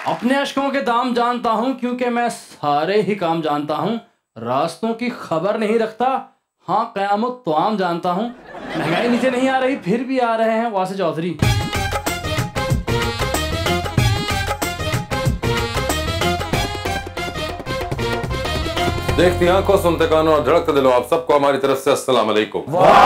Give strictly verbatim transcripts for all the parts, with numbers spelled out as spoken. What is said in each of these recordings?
अपने अशकों के दाम जानता हूँ क्योंकि मैं सारे ही काम जानता हूँ। रास्तों की खबर नहीं रखता, हाँ क़यामत तो आम जानता हूँ। महंगाई नीचे नहीं आ रही फिर भी आ रहे हैं वासे चौधरी। देखती आंखों, सुनते कानों और धड़कते दिलों, आप सबको हमारी तरफ से अस्सलाम वालेकुम।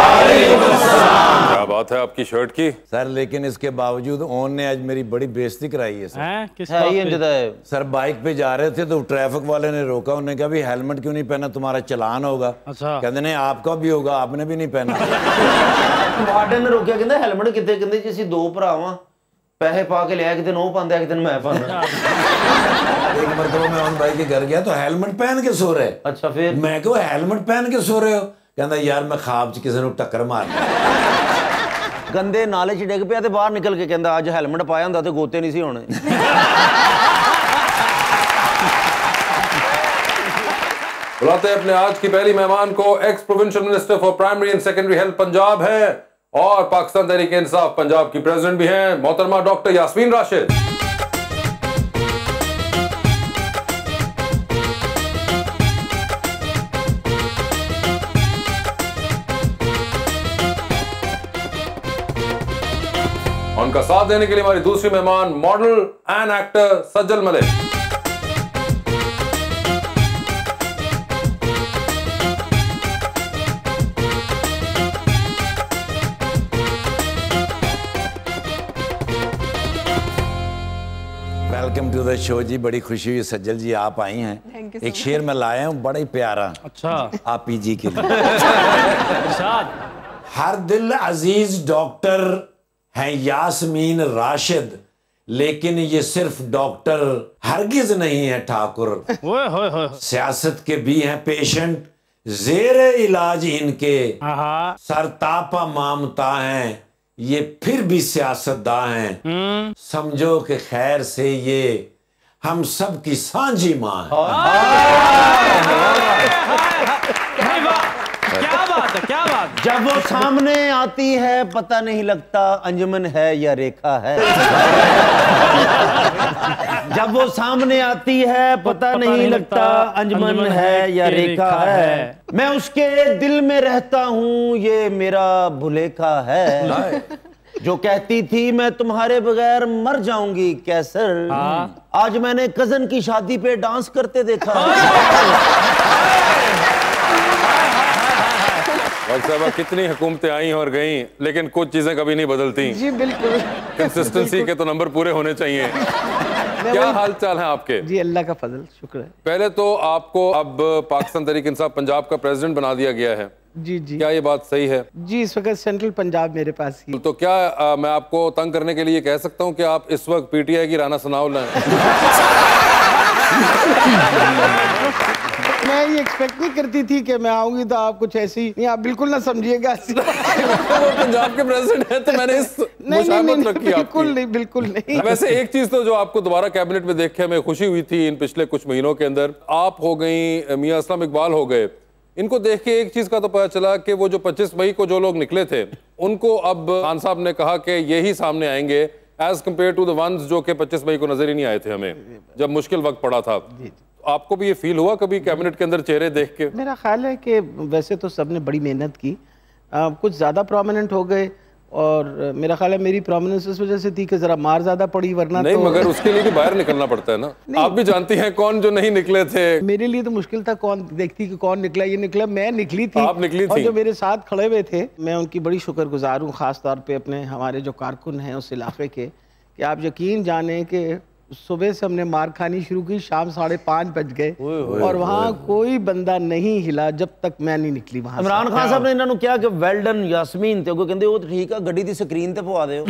क्या बात है आपकी शर्ट की सर, लेकिन इसके बावजूद ओन ने आज मेरी बड़ी बेइज्जती कराई है सर। हैं? किस है बात ही पे? इंजदा है। सर बाइक पे जा रहे थे तो ट्रैफिक वाले ने रोका, उन्होंने कहा भी हेलमेट क्यों नहीं पहना, तुम्हारा चलान होगा। अच्छा। कहते नहीं आपका भी होगा, आपने भी नहीं पहना। वार्डन ने रोकिया, कहंदा हेलमेट कितने, कहंदे जी ਅਸੀਂ ਦੋ ਭਰਾ ਵਾਂ, पैसे पा के लिया, कितने नो पांदे, कितने मैं पांदा। एक मरतबा मैं ओन भाई के घर गया तो हेलमेट पहन के सो रहे। अच्छा फिर मैं क्यों हेलमेट पहन के सो रहे हो? कहता यार मैं ख्वाब च किसी ने टक्कर मार गंदे नाले च डिग पिया ते बाहर निकल के कहंदा आज हेलमेट पाया हुंदा ते गोते नहीं सी होने। बुलाते हैं अपने आज की पहली मेहमान को। Ex provincial minister for primary and secondary health Punjab है और पाकिस्तान तहरीक इंसाफ पंजाब की प्रेसिडेंट भी हैं, मोहतरमा डॉक्टर यास्मीन राशिद। उनका साथ देने के लिए हमारी दूसरी मेहमान model and actor Sajal Malik. Welcome to the show जी, बड़ी खुशी हुई सज्जल जी आप आई हैं। एक शेर मैं लाया हूँ बड़ा ही प्यारा। अच्छा। आप ही जी के लिए। हर दिल अजीज डॉक्टर हैं यास्मीन राशिद, लेकिन ये सिर्फ डॉक्टर हरगिज नहीं है ठाकुर। ओए होए होए। सियासत के भी हैं पेशेंट, जेरे इलाज इनके हाँ। सरतापा मामता हैं, ये फिर भी सियासतदां हैं। समझो कि खैर से ये हम सब की सांझी माँ है। क्या बात है, क्या बात। जब वो सामने आती है पता नहीं लगता अंजुमन है या रेखा है। जब वो सामने आती है पता नहीं लगता अंजुमन है या रेखा है। मैं उसके दिल में रहता हूँ, ये मेरा भुलेखा है। जो कहती थी मैं तुम्हारे बगैर मर जाऊंगी कैसर, आज मैंने कजन की शादी पे डांस करते देखा। साहबा कितनी हुकूमतें आई और गई, लेकिन कुछ चीजें कभी नहीं बदलती। जी बिल्कुल। कंसिस्टेंसी के तो नंबर पूरे होने चाहिए। क्या हाल चाल है आपके? जी अल्लाह का फजल, शुक्र है। पहले तो आपको अब पाकिस्तान तहरीक इंसाफ पंजाब का प्रेसिडेंट बना दिया गया है। जी जी। क्या ये बात सही है? जी इस वक्त सेंट्रल पंजाब मेरे पास ही। तो क्या आ, मैं आपको तंग करने के लिए कह सकता हूँ कि आप इस वक्त पीटीआई की राना सनाउल्लाह हैं? मैं ये एक्सपेक्ट नहीं करती थी कि मैं आऊंगी तो आप कुछ ऐसी नहीं, आप बिल्कुल ना समझिएगा। वो पंजाब के प्रेसिडेंट है तो मैंने इस मुशाबत रखी आपकी। बिल्कुल नहीं, बिल्कुल नहीं। वैसे एक चीज तो जो आपको दोबारा कैबिनेट में देख के हमें खुशी हुई थी इन पिछले कुछ महीनों के अंदर, आप हो गई, मियां असलम इकबाल हो गए, इनको देख के एक चीज का तो पता चला कि वो जो पच्चीस मई को जो लोग निकले थे उनको अब खान साहब ने कहा कि यही सामने आएंगे as compare to the ones जो कि पच्चीस मई को नजर ही नहीं आए थे हमें जब मुश्किल वक्त पड़ा था। आपको भी ये फील हुआ कभी कैबिनेट के अंदर चेहरे देख के? मेरा ख्याल है कि वैसे तो सबने बड़ी मेहनत की, आ, कुछ ज़्यादा प्रोमिनेंट हो गए और मेरा ख्याल है मेरी प्रोमिनेंस इस वजह से थी कि जरा मार ज्यादा पड़ी, वरना नहीं तो... मगर उसके लिए भी बाहर निकलना पड़ता है ना। आप भी जानती हैं कौन जो नहीं निकले थे। मेरे लिए तो मुश्किल था कौन देखती कि कौन निकला, ये निकला, मैं निकली थी। आप निकली और थी। जो मेरे साथ खड़े हुए थे मैं उनकी बड़ी शुक्रगुजार हूँ, खास तौर पे अपने हमारे जो कारकुन हैं उस इलाके के, कि आप यकीन जाने कि सुबह से हमने मार खानी शुरू की, शाम साढ़े पाँच बज गए और वहाँ कोई बंदा नहीं हिला जब तक मैं नहीं निकली वहाँ। इमरान खान साहब ने इन्होंने क्या कि वेल डन यास्मीन, ते कहते वो ठीक है गड्डी दी स्क्रीन ते पवा दे।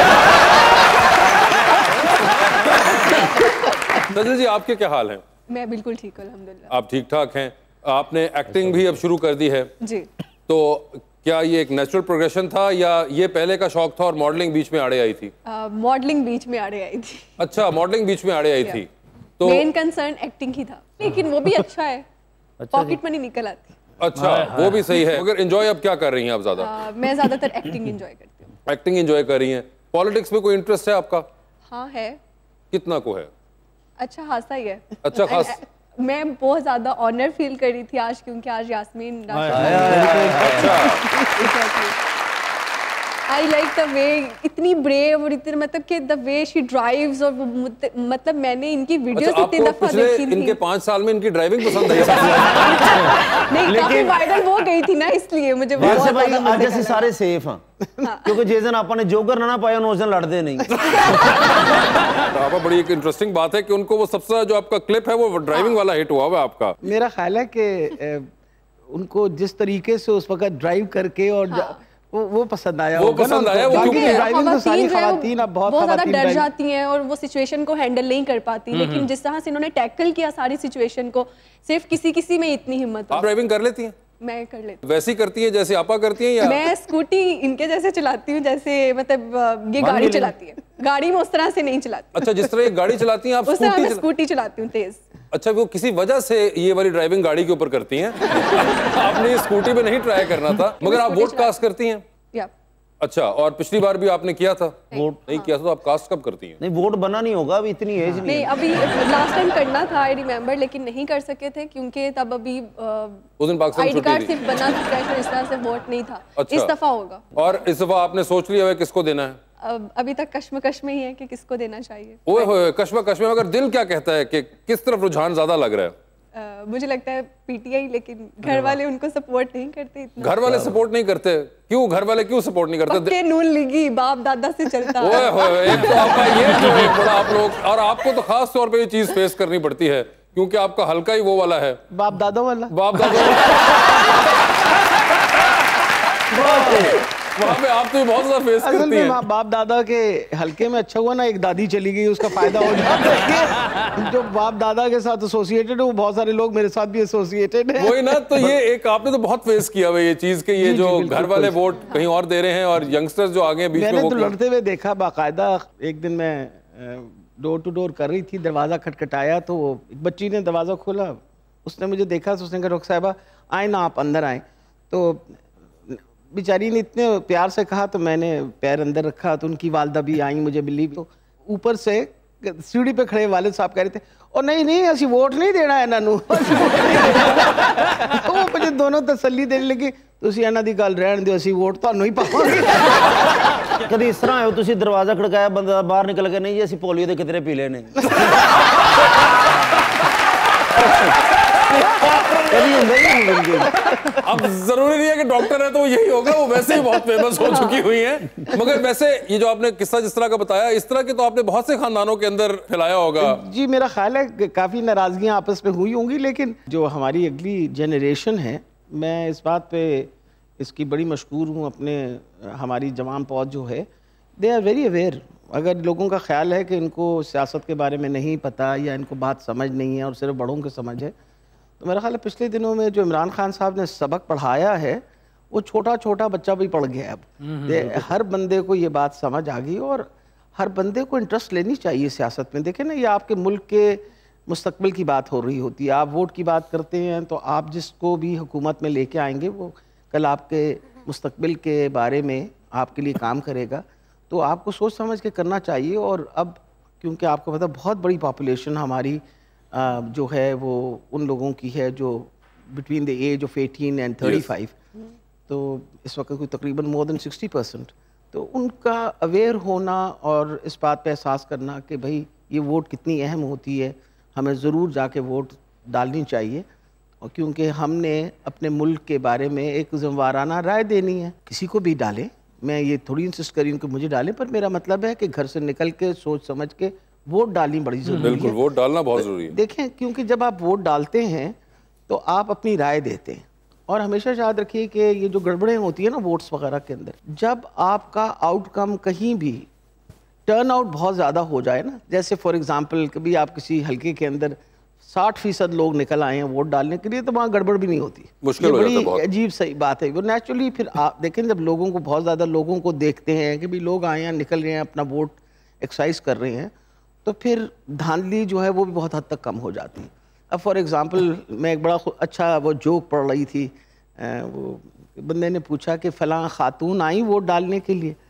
सजल जी आपके क्या हाल हैं? मैं बिल्कुल ठीक हूं अल्हम्दुलिल्लाह। आप ठीक ठाक हैं? आपने एक्टिंग भी अब शुरू कर दी है जी। तो क्या ये एक नेचुरल प्रोग्रेशन था या ये पहले का शौक था और मॉडलिंग बीच में आड़े आई थी? मॉडलिंग बीच में आड़े आई थी। अच्छा, मॉडलिंग बीच में आड़े आई थी। तो मेन कंसर्न एक्टिंग ही था, लेकिन वो भी अच्छा है, पॉकेट मनी निकल आती। अच्छा, वो भी सही है। मगर एंजॉय अब क्या कर रही हैं आप ज्यादा? मैं ज्यादातर एक्टिंग एंजॉय करती हूँ। एक्टिंग एंजॉय कर रही हैं। पॉलिटिक्स में कोई इंटरेस्ट है आपका? हाँ है। कितना को है? अच्छा खासा ही है। अच्छा खास। मैं बहुत ज्यादा ऑनर फील कर रही थी आज, क्योंकि आज Yasmeen I like the way, इतनी ब्रेव और इतनी मतलब कि द वे शी ड्राइव्स, और वो मतलब मैंने इनकी वीडियोस अच्छा, इतनी दफा देखी थी। इनके पाँच साल में इनकी ड्राइविंग पसंद आई नहीं, काफी वायरल हो गई थी ना, इसलिए मुझे बहुत भाई आज ऐसे सारे सेफ हैं क्योंकि जिस दिन आपने जो करना ना पाया उस दिन लड़ते नहीं। आपका बड़ी एक इंटरेस्टिंग बात है कि उनको वो सबसे जो आपका क्लिप है वो ड्राइविंग वाला हिट हुआ है आपका। मेरा ख्याल है कि उनको जिस तरीके से उस वक्त ड्राइव करके और वो वो पसंद आया, वो पसंद आया वो क्योंकि ड्राइविंग तो सारी खवातीन अब बहुत बहुत ज्यादा डर जाती हैं और वो सिचुएशन को हैंडल नहीं कर पाती, लेकिन जिस तरह से इन्होंने टैकल किया सारी सिचुएशन को, सिर्फ किसी किसी में इतनी हिम्मत। आप ड्राइविंग कर लेती हैं? मैं कर लेती हूँ। वैसी करती है जैसे आपा करती हैं या? मैं स्कूटी इनके जैसे चलाती हूँ, जैसे मतलब ये गाड़ी चलाती है, गाड़ी में उस तरह से नहीं चलाती। अच्छा, जिस तरह ये गाड़ी चलाती हैं आप उस तरह मैं स्कूटी चलाती हूँ तेज। अच्छा, वो किसी वजह से ये वाली ड्राइविंग गाड़ी के ऊपर करती हैं। आपने ये स्कूटी पे नहीं ट्राई करना था, मगर आप वोट कास्ट करती हैं? या अच्छा, और पिछली बार भी आपने किया था? वोट नहीं किया था तो आप कास्ट कब करती हैं? नहीं, वोट बना नहीं होगा, अभी इतनी एज नहीं, नहीं अभी लास्ट टाइम करना था, आई रिमेम्बर, लेकिन नहीं कर सके थे क्योंकि तब अभी उस दिन पाकिस्तान आईडी कार्ड सिर्फ बना चुका है, इस तरह से वोट नहीं था। अच्छा। इस दफा होगा। और इस दफा आपने सोच लिया है किसको देना है? अभी तक कश्मकश में ही है कि किसको देना चाहिए। ओए होए, कश्मकश में, मगर दिल क्या कहता है कि किस तरफ रुझान ज्यादा लग रहा है? Uh, मुझे लगता है पीटीआई, लेकिन घर वाले उनको सपोर्ट नहीं करते इतना। घर वाले सपोर्ट नहीं करते? क्यों घर वाले क्यों सपोर्ट नहीं करते? पक्के नून लीगी बाप दादा से चलता है। ओए होए, एक तो आपका ये जो है बड़ा आप लोग, और आपको तो खास तौर पे ये चीज फेस करनी पड़ती है क्योंकि आपका हल्का ही वो वाला है, बाप दादा वाला। बाप दादा वहाँ पे आप तो बहुत ज्यादा फेस करती हैं। बाप दादा के हल्के में अच्छा हुआ ना एक दादी चली गई, उसका फायदा हो जाता। जो बाप दादा के साथ एसोसिएटेड है वो बहुत सारे लोग मेरे साथ भी एसोसिएटेड है। वही ना, तो ये एक आपने तो बहुत फेस किया हुआ ये चीज के, ये जो घर वाले वोट कहीं और दे रहे हैं और यंगस्टर्स जो आगे बीच में, मैंने तो लड़ते हुए देखा बाकायदा। एक दिन मैं डोर टू डोर कर रही थी, दरवाजा खटखटाया तो एक बच्ची ने दरवाजा खोला, उसने मुझे देखा तो उसने कहा रुख साहिबा आए ना, आप अंदर आए। तो बेचारी ने इतने प्यार से कहा तो मैंने पैर अंदर रखा, तो उनकी वालदा भी आई मुझे बिलीव। तो ऊपर से सीढ़ी पे खड़े वालिद साहब कह रहे थे और नहीं नहीं असी वोट नहीं देना है नानू। तो वो मुझे दोनों तसल्ली देने लगी, तुसी इन्हां दी गल रहन दिओ, असी वोट तुहानू ही पावांगे। कभी इस तरह आयो तुसी दरवाजा खड़काया, बंदा बाहर निकल के नहीं जी असी पोलियो दे कितने पीले ने। अब जरूरी नहीं है कि डॉक्टर है तो वो यही होगा, वो वैसे ही बहुत फेमस हो चुकी हुई हैं। मगर वैसे ये जो आपने किस्सा जिस तरह का बताया, इस तरह के तो आपने बहुत से खानदानों के अंदर फैलाया होगा। जी मेरा ख्याल है कि काफ़ी नाराज़गियाँ आपस में हुई होंगी, लेकिन जो हमारी अगली जनरेशन है, मैं इस बात पे इसकी बड़ी मशहूर हूँ, अपने हमारी जवान पौध जो है दे आर वेरी अवेयर। अगर लोगों का ख्याल है कि इनको सियासत के बारे में नहीं पता या इनको बात समझ नहीं है और सिर्फ बड़ों की समझ है, तो मेरा ख्याल है पिछले दिनों में जो इमरान खान साहब ने सबक पढ़ाया है वो छोटा छोटा बच्चा भी पढ़ गया। अब हर बंदे को ये बात समझ आ गई और हर बंदे को इंटरेस्ट लेनी चाहिए सियासत में। देखें ना, ये आपके मुल्क के मुस्तकबिल की बात हो रही होती है। आप वोट की बात करते हैं तो आप जिसको भी हुकूमत में लेके आएंगे वो कल आपके मुस्तकबिल के बारे में आपके लिए काम करेगा, तो आपको सोच समझ के करना चाहिए। और अब क्योंकि आपको पता बहुत बड़ी पॉपुलेशन हमारी आ, जो है वो उन लोगों की है जो between the age of eighteen and thirty five, तो इस वक्त कोई तकरीबन मोर देन सिक्सटी परसेंट, तो उनका अवेयर होना और इस बात पे एहसास करना कि भाई ये वोट कितनी अहम होती है, हमें ज़रूर जाके वोट डालनी चाहिए। और क्योंकि हमने अपने मुल्क के बारे में एक ज़िम्मेवाराना राय देनी है, किसी को भी डालें, मैं ये थोड़ी इंसिस्ट करी हूँ कि मुझे डालें, पर मेरा मतलब है कि घर से निकल के सोच समझ के वोट डालनी बड़ी ज़रूरी है। बिल्कुल, वोट डालना बहुत ज़रूरी है। देखें, क्योंकि जब आप वोट डालते हैं तो आप अपनी राय देते हैं, और हमेशा याद रखिए कि ये जो गड़बड़ें होती है ना वोट्स वगैरह के अंदर, जब आपका आउटकम कहीं भी टर्न आउट बहुत ज़्यादा हो जाए ना, जैसे फॉर एग्जांपल कभी आप किसी हल्के के अंदर साठ फीसद लोग निकल आए हैं वोट डालने के लिए, तो वहाँ गड़बड़ भी नहीं होती। मुश्किल हो जाता है बहुत। बड़ी अजीब सही बात है वो नेचुरली। फिर आप देखें, जब लोगों को बहुत ज़्यादा लोगों को देखते हैं कि भाई लोग आए हैं, निकल रहे हैं, अपना वोट एक्सरसाइज कर रहे हैं, तो फिर धांधली जो है वो भी बहुत हद तक कम हो जाती है। अब फॉर एग्जांपल मैं एक बड़ा अच्छा वो जोक पढ़ रही थी, वो बंदे ने पूछा कि फ़लाँ खातून आई वोट डालने के लिए,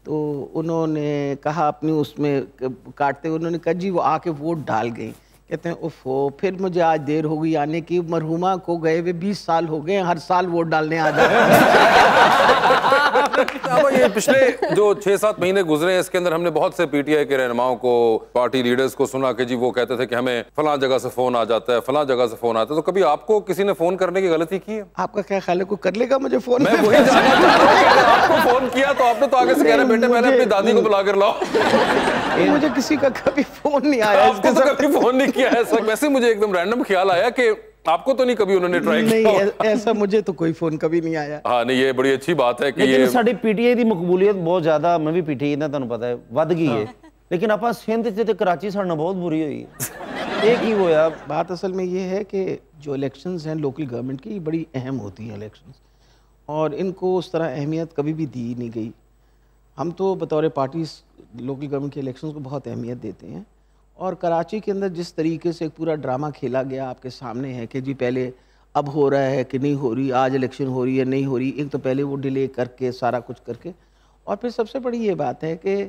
तो उन्होंने कहा अपनी उसमें काटते, उन्होंने कहा जी वो आके वोट डाल गई। कहते हैं उफ़ो, फिर मुझे आज देर हो गई आने की, मरहुमा को गए हुए बीस साल हो गए, हर साल वोट डालने आ जाते अब ये पिछले जो छह सात महीने गुजरे हैं इसके अंदर हमने बहुत से पीटीआई के रहनुमाओं को, पार्टी लीडर्स को सुना कि जी वो कहते थे कि हमें फलां जगह से फोन आ जाता है, फलां जगह से फोन आता है। तो कभी आपको किसी ने फोन करने की गलती की है? आपका क्या ख्याल है कोई कर लेगा मुझे फोन? मैं वही जानना चाह रहा हूं कि आपको फोन किया तो आपने तो आगे से कह रहे बेटे पहले अपनी दादी को बुला कर लाओ। मुझे किसी का कभी फोन नहीं आया। आपको तो कभी फोन नहीं किया है सर? वैसे मुझे एकदम रैंडम ख्याल आया कि आपको तो नहीं कभी उन्होंने ट्राई किया? नहीं, ऐसा मुझे तो कोई फोन कभी नहीं आया। हाँ नहीं, ये बड़ी अच्छी बात है कि लेकिन ये साडी पीटीआई ਦੀ ਮਕਬੂਲੀਅਤ ਬਹੁਤ ਜ਼ਿਆਦਾ, मैं भी पीटीआई ਦਾ ਤੁਹਾਨੂੰ पता है ਵੱਧ गई है। लेकिन ਆਪਾਂ ਸਿੰਧ ਤੇ ਤੇ कराची ਸਾਡੇ ਨਾਲ बहुत बुरी हुई है। एक ही होया। बात असल में ये है कि जो इलेक्शंस हैं लोकल गवर्नमेंट की, बड़ी अहम होती हैं इलेक्शंस, और इनको उस तरह अहमियत कभी भी दी नहीं गई। हम तो बतौर पार्टी लोकल गवर्नमेंट के इलेक्शंस को बहुत अहमियत देते हैं, और कराची के अंदर जिस तरीके से एक पूरा ड्रामा खेला गया आपके सामने है कि जी पहले अब हो रहा है कि नहीं हो रही, आज इलेक्शन हो रही है नहीं हो रही, एक तो पहले वो डिले करके सारा कुछ करके, और फिर सबसे बड़ी ये बात है कि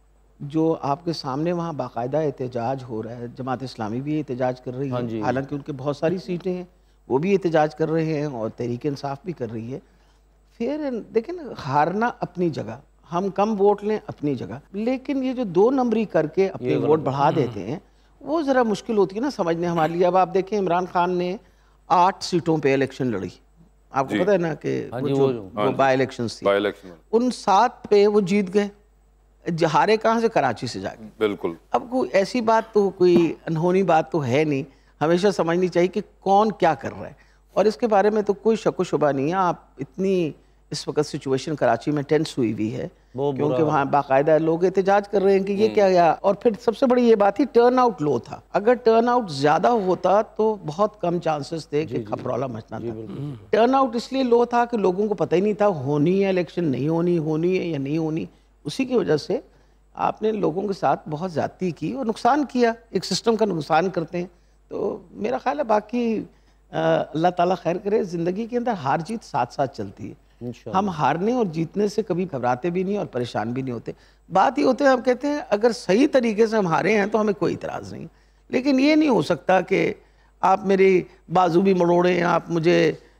जो आपके सामने वहाँ बाकायदा एहतजाज हो रहा है, जमात इस्लामी भी एहतजाज कर रही है, हालांकि उनके बहुत सारी सीटें हैं, वो भी एहतजाज कर रहे हैं और तहरीक इंसाफ भी कर रही है। फिर देखें ना, हारना अपनी जगह, हम कम वोट लें अपनी जगह, लेकिन ये जो दो नंबरी करके अपने वोट बढ़ा देते हैं वो ज़रा मुश्किल होती है ना समझने हमारे लिए। अब आप देखें इमरान खान ने आठ सीटों पे इलेक्शन लड़ी, आपको पता है ना कि वो जो वो बाई इलेक्शंस थी, उन सात पे वो जीत गए, हारे कहाँ से? कराची से जाके। बिल्कुल। अब कोई ऐसी बात तो, कोई अनहोनी बात तो है नहीं, हमेशा समझनी चाहिए कि कौन क्या कर रहा है, और इसके बारे में तो कोई शक व शुबा नहीं है। आप इतनी इस वक्त सिचुएशन कराची में टेंस हुई हुई है क्योंकि वहाँ बाकायदा लोग एहतजाज कर रहे हैं कि ये क्या गया। और फिर सबसे बड़ी ये बात थी टर्न आउट लो था, अगर टर्न आउट ज़्यादा होता तो बहुत कम चांसेस थे कि खपरौला मचना था। टर्न आउट इसलिए लो था कि लोगों को पता ही नहीं था होनी है इलेक्शन, नहीं होनी, होनी है या नहीं होनी। उसी की वजह से आपने लोगों के साथ बहुत ज़्यादती की और नुकसान किया, एक सिस्टम का नुकसान करते हैं। तो मेरा ख्याल है बाकी अल्लाह ताला खैर करे, ज़िंदगी के अंदर हार जीत साथ साथ चलती है। हम हारने और जीतने से कभी घबराते भी नहीं और परेशान भी नहीं होते। बात ये होते हैं, हम कहते हैं अगर सही तरीके से हम हारे हैं तो हमें कोई इतराज़ नहीं, लेकिन ये नहीं हो सकता कि आप मेरी बाजू भी मरोड़ें, आप मुझे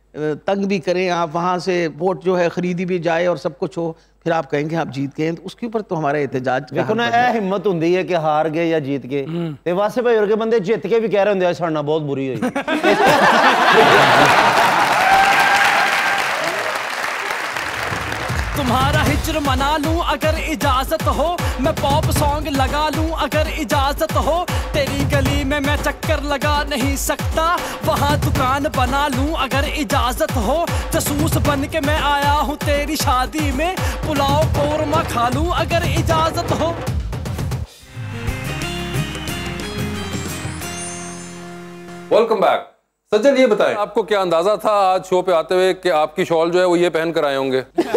तंग भी करें, आप वहाँ से वोट जो है खरीदी भी जाए और सब कुछ हो, फिर आप कहेंगे आप जीत गए, तो उसके ऊपर तो हमारा एहतजाज। देखो ना, यह हिम्मत होंगी है कि हार गए या जीत गए, ते वासे भाई वर्गे बंदे जित के भी कह रहे होंगे साडे नाल बहुत बुरी हुई। तुम्हारा हिजर मना लूं अगर इजाजत हो, मैं पॉप सॉन्ग लगा लूं अगर इजाजत हो, तेरी गली में मैं चक्कर लगा नहीं सकता, वहाँ दुकान बना लूं अगर इजाजत हो, जासूस बन के मैं आया हूँ तेरी शादी में, पुलाव कोरमा खा लूं अगर इजाजत हो। Welcome back. सज्जन ये बताएं, आपको क्या अंदाजा था आज शो पे आते हुए कि आपकी शॉल जो है वो ये पहन कर आए होंगे?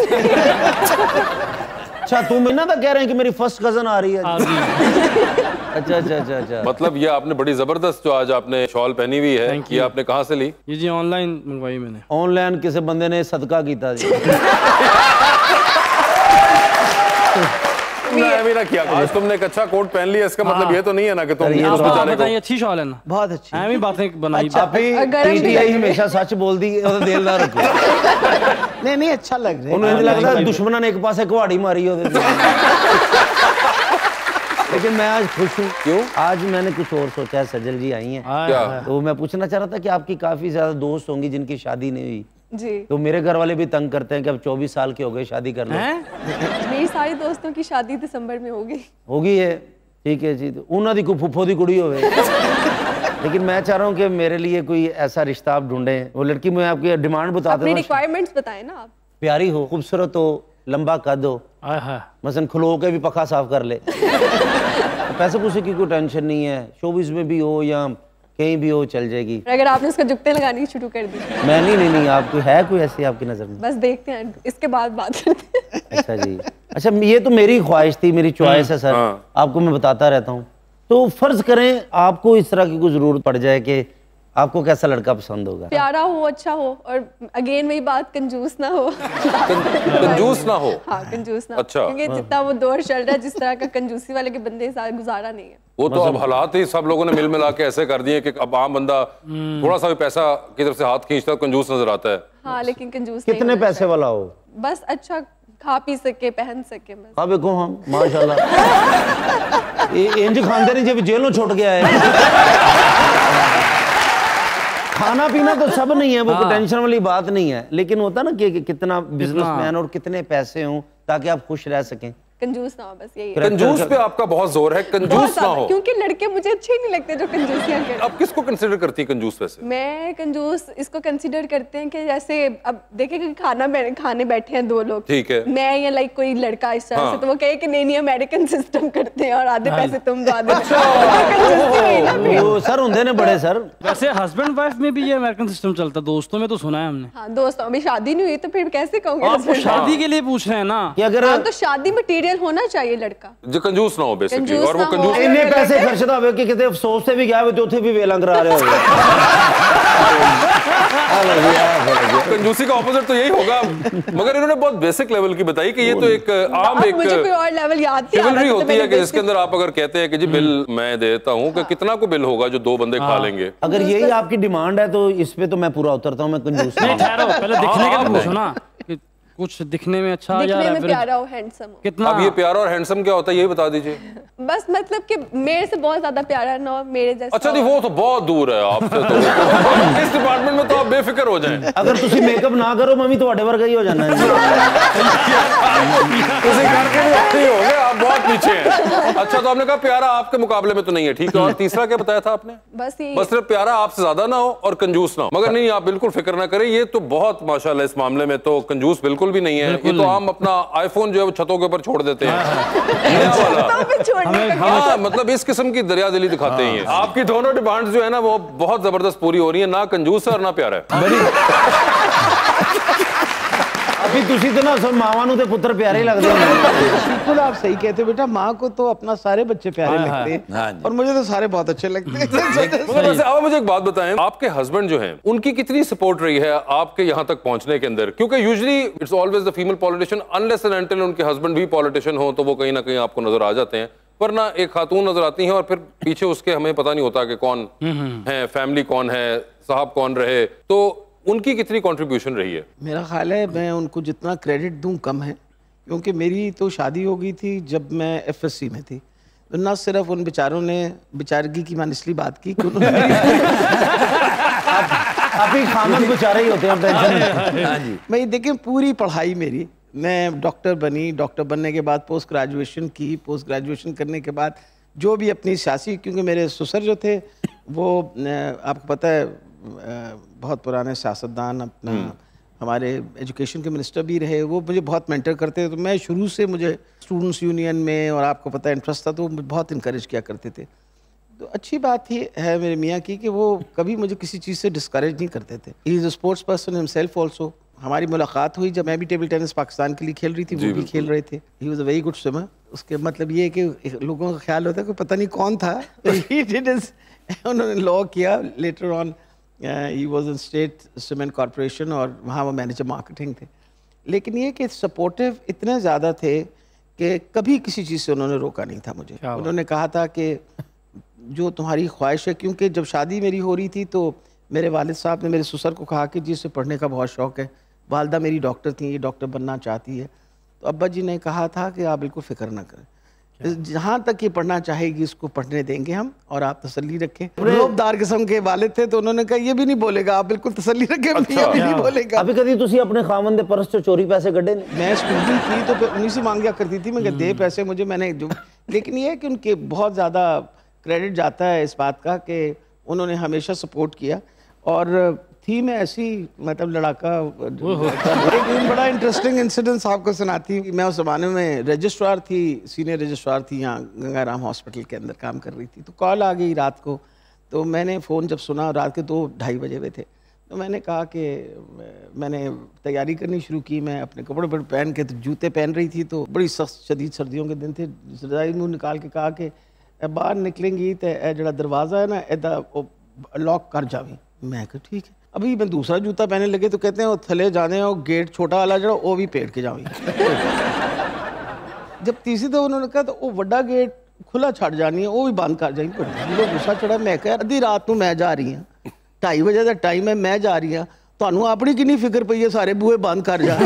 अच्छा, तुम इन्ना तो कह रहे हैं कि मेरी फर्स्ट कजन आ रही है। अच्छा अच्छा अच्छा अच्छा। मतलब ये आपने बड़ी जबरदस्त जो आज आपने शॉल पहनी हुई है, ये आपने कहाँ से ली? ये जी ऑनलाइन मंगवाई मैंने। ऑनलाइन किसी बंदे ने सदका किया जी। ना किया। आज तुमने एक अच्छा कोट पहन लिया, इसका मतलब ये तो नहीं है ना कि तुम बताइए अच्छी शॉल है ना? बहुत अच्छी। ऐमी बातें बनाई। पीटीआई हमेशा सच बोल दी, दिल ना रखो। नहीं नहीं, अच्छा लग रहा है। उन्हें लगता दुश्मन ने एक पास कुहाड़ी मारी हो। लेकिन मैं आज खुश हूँ। क्यों? आज मैंने कुछ और सोचा है। सजल जी आई हैं, तो मैं पूछना चाह रहा था कि आपकी काफी ज्यादा दोस्त होंगी जिनकी शादी नहीं हुई जी। तो मेरे घर वाले भी तंग करते हैं कि अब चौबीस साल के हो गए, शादी कर लो। मेरी सारी दोस्तों की शादी दिसंबर में होगी होगी है, ठीक है जी। तो उन्होंने को फुफो दी कुड़ी होवे। लेकिन मैं चाह रहा हूँ कि मेरे लिए कोई ऐसा रिश्ता आप ढूंढें। वो लड़की, मैं आपकी डिमांड बता दूँ, रिक्वायरमेंट्स बताएं ना आप। प्यारी हो, खूबसूरत हो, लंबा कद हो, मसलन खलो के भी पखा साफ कर ले। पैसे पूछे की कोई टेंशन नहीं है, शोबिज़ में भी हो या कहीं भी हो चल जाएगी। अगर आपने उसका जुगते लगानी शुरू कर दी। मैं नहीं नहीं नहीं, आपको है कोई ऐसी आपकी नजर में? बस देखते हैं, इसके बाद बात करते हैं। अच्छा जी। अच्छा, ये तो मेरी ख्वाहिश थी, मेरी चॉइस है सर, आपको मैं बताता रहता हूँ। तो फर्ज करें आपको इस तरह की कोई जरूरत पड़ जाए कि आपको कैसा लड़का पसंद होगा? प्यारा हो, अच्छा हो, और अगेन वही बात, कंजूस ना हो। कंजूस ना हो? हाँ, कंजूस ना। अच्छा। क्योंकि जितना वो दौर चल रहा है, जिस तरह का कंजूसी वाले के बंदे के साथ गुजारा नहीं है। वो तो अब हालात ही सब लोगों ने मिल मिला के ऐसे कर दिए कि अब आम बंदा थोड़ा सा भी पैसा की तरफ से हाथ खींचता है कंजूस नजर आता है। हाँ, लेकिन कंजूस कितने पैसे वाला हो? बस अच्छा खा पी सके, पहन सके बस। हाँ देखो हम माशाल्लाह इंज खाते नहीं जब जेलों छुट गया है। खाना पीना तो सब नहीं है, वो कोई टेंशन वाली बात नहीं है, लेकिन होता ना कि कितना बिजनेसमैन और कितने पैसे हों ताकि आप खुश रह सकें। कंजूस ना हो, बस यही है। कंजूस पे आपका बहुत जोर है, कंजूस ना हो। क्योंकि लड़के मुझे अच्छे ही नहीं लगते जो कंजूसियां करते हैं। अब किसको कंसीडर करती है कंजूस वैसे? मैं कंजूस इसको कंसीडर करते हैं कि जैसे अब देखे कि खाना खाने बैठे हैं दो लोग, ठीक है, मैं या लाइक कोई लड़का इस तरह से, तो वो कहे कि नहीं नहीं अमेरिकन सिस्टम करते हैं और आधे पैसे तुम दो आधे। वो सर होंगे ने बड़े सर। वैसे हस्बैंड वाइफ में भी ये अमेरिकन सिस्टम चलता है, दोस्तों में तो सुना है हमने। हाँ, दोस्तों अभी शादी नहीं हुई तो फिर कैसे कहूँगे? आप शादी के लिए पूछ रहे हैं ना कि अगर तो शादी मटेरियल होना चाहिए लड़का जो कंजूस ना हो बेसिकली, और वो कंजूस इतने पैसे खर्चता हो कि कितने अफसोस से भी गया तो उठे भी वेला करा रहे हो। कंजूसी का ऑपोजिट तो यही होगा, मगर इन्होंने बहुत बेसिक लेवल की बताई कि ये तो एक आम एक मुझे कोई और लेवल याद नहीं आ रहा, होती है कि जिसके अंदर आप अगर कहते हैं कि जी बिल मैं देता हूँ, कि कितना को बिल होगा जो दो बंदे खा लेंगे। अगर यही आपकी डिमांड है तो इस पे तो मैं पूरा उतरता हूँ, मैं कंजूस नहीं। ठहरो, पहले दिखने का पूछो ना, कुछ दिखने में अच्छा दिखने या में प्यारा हो, हैंडसम हो। कितना? अब ये प्यारा और हैंडसम क्या होता है यही बता दीजिए। बस मतलब कि मेरे से बहुत ज्यादा प्यारा ना हो, मेरे जैसा। अच्छा, नहीं वो तो बहुत दूर है आपसे तो। इस डिपार्टमेंट में तो आप बेफिक्र हो जाएं। अगर तुसी मेकअप ना करो मम्मी तो वर्गा ही हो जाना है। तुसी करके भी अच्छे हो गए, आप बहुत पीछे हैं। अच्छा, तो आपने कहा प्यारा आपके मुकाबले में तो नहीं है, ठीक है, और तीसरा क्या बताया था आपने? बस ये बस सिर्फ प्यारा आपसे ज्यादा ना हो और कंजूस ना हो। मगर नहीं, आप बिल्कुल फिक्र ना करें, ये तो बहुत माशाल्लाह इस मामले में तो कंजूस बिल्कुल भी नहीं है। ये तो हम अपना आईफोन जो है वो छतों के ऊपर छोड़ देते हैं। हाँ, मतलब इस किस्म की दरियादिली दिखाते हैं ये। आपकी दोनों डिमांड्स जो है ना वो बहुत जबरदस्त पूरी हो रही है, ना कंजूस है और ना प्यारा है। अभी तुसी तो ना सब मावां नूं ते पुत्र प्यारे ही लगते हैं। बिल्कुल आप सही कहते हो बेटा, माँ को तो अपना सारे बच्चे प्यारे लगते हैं और मुझे तो सारे बहुत अच्छे लगते हैं। वैसे अब मुझे एक बात बताएं, आपके हस्बैंड जो हैं उनकी कितनी सपोर्ट रही है आपके यहाँ तक पहुंचने के अंदर? क्योंकि usually it's always the female politician, unless and until उनके हस्बैंड भी पॉलिटिशियन हो तो वो कहीं ना कहीं आपको नजर आ जाते हैं, वरना एक खातून नजर आती हैं और फिर पीछे उसके हमें पता नहीं होता कि कौन है, फैमिली कौन है, साहब कौन रहे। तो उनकी कितनी कंट्रीब्यूशन रही है? मेरा ख्याल है मैं उनको जितना क्रेडिट दूं कम है, क्योंकि मेरी तो शादी हो गई थी जब मैं एफएससी में थी, तो ना सिर्फ उन बेचारों ने बेचारगी की मैंने इसलिए बात की कि उन्होंने आप ही खामन बेचारे ही होते हैं टेंशन। हाँ जी, भाई देखिए पूरी पढ़ाई मेरी, मैं डॉक्टर बनी, डॉक्टर बनने के बाद पोस्ट ग्रेजुएशन की, पोस्ट ग्रेजुएशन करने के बाद जो भी अपनी सियासी, क्योंकि मेरे ससुर जो थे वो आपको पता है बहुत पुराने सियासतदान, अपना हमारे एजुकेशन के मिनिस्टर भी रहे, वो मुझे बहुत मेंटर करते थे। तो मैं शुरू से मुझे स्टूडेंट्स यूनियन में और आपको पता है इंटरेस्ट था, तो वो बहुत इनकरेज किया करते थे। तो अच्छी बात ही है मेरे मियाँ की कि वो कभी मुझे किसी चीज़ से डिस्करेज नहीं करते थे। He is a sports person himself also. हमारी मुलाकात हुई जब मैं भी टेबल टेनिस पाकिस्तान के लिए खेल रही थी, वो भी खेल रहे थे। He was a very good swimmer. उसके मतलब ये है कि लोगों का ख्याल होता है कि पता नहीं कौन था। ही डिड उन्होंने लॉ किया, later on he was in state cement corporation और वहाँ वो मैनेजर मार्केटिंग थे। लेकिन ये कि सपोर्टिव इतने ज़्यादा थे कि कभी किसी चीज़ से उन्होंने रोका नहीं था मुझे। उन्होंने कहा था कि जो तुम्हारी ख्वाहिश है, क्योंकि जब शादी मेरी हो रही थी तो मेरे वालिद साहब ने मेरे ससुर को कहा कि जी इसे पढ़ने का बहुत शौक़ है, वालदा मेरी डॉक्टर थी, ये डॉक्टर बनना चाहती है। तो अब्बा जी ने कहा था कि आप बिल्कुल फ़िक्र ना करें, जहाँ तक ये पढ़ना चाहेगी इसको पढ़ने देंगे हम, और आप तसल्ली रखें। रोबदार किस्म के वालिद थे, तो उन्होंने कहा ये भी नहीं बोलेगा, आप बिल्कुल तसल्ली रखें। अच्छा। ये भी नहीं बोलेगा। अभी कभी तुसी अपने खामन दे पर्स चो चोरी पैसे कढ़े? मैं स्टूडेंट थी तो फिर उन्हीं से मांग करती थी, मैं दे पैसे मुझे, मैंने जो, लेकिन ये है कि उनके बहुत ज़्यादा क्रेडिट जाता है इस बात का कि उन्होंने हमेशा सपोर्ट किया। और थी मैं ऐसी मतलब लड़ाका। एक दिन बड़ा इंटरेस्टिंग इंसिडेंट आपको सुनाती हूँ। मैं उस ज़माने में रजिस्ट्रार थी, सीनियर रजिस्ट्रार थी, यहाँ गंगाराम हॉस्पिटल के अंदर काम कर रही थी। तो कॉल आ गई रात को, तो मैंने फ़ोन जब सुना, रात के दो ढाई बजे हुए थे, तो मैंने कहा कि मैंने तैयारी करनी शुरू की। मैं अपने कपड़े पर पहन के, तो जूते पहन रही थी, तो बड़ी सख्त शदीद सर्दियों के दिन थे। रजाई मुँह निकाल के कहा कि बाहर निकलेंगी तो जरा दरवाज़ा है ना इदा लॉक कर जावी। मैं कहा ठीक है। अभी मैं दूसरा जूता पहनने लगे तो कहते हैं वो थले जाने और गेट छोटा वाला जरा वो भी पेड़ के जाओ। जब तीसरी दफा उन्होंने कहा तो वो बड़ा गेट खुला छड़ जानी है वो भी बंद कर जाएंगे। तो गुस्सा चढ़ा। मैं कहा अद्धी रात को मैं जा रही हूँ, ढाई बजे का टाइम है, मैं जा रही हूँ, ਤੁਹਾਨੂੰ ਆਪਣੀ किन्नी फिक्र पई है सारे बूहे बंद कर जा।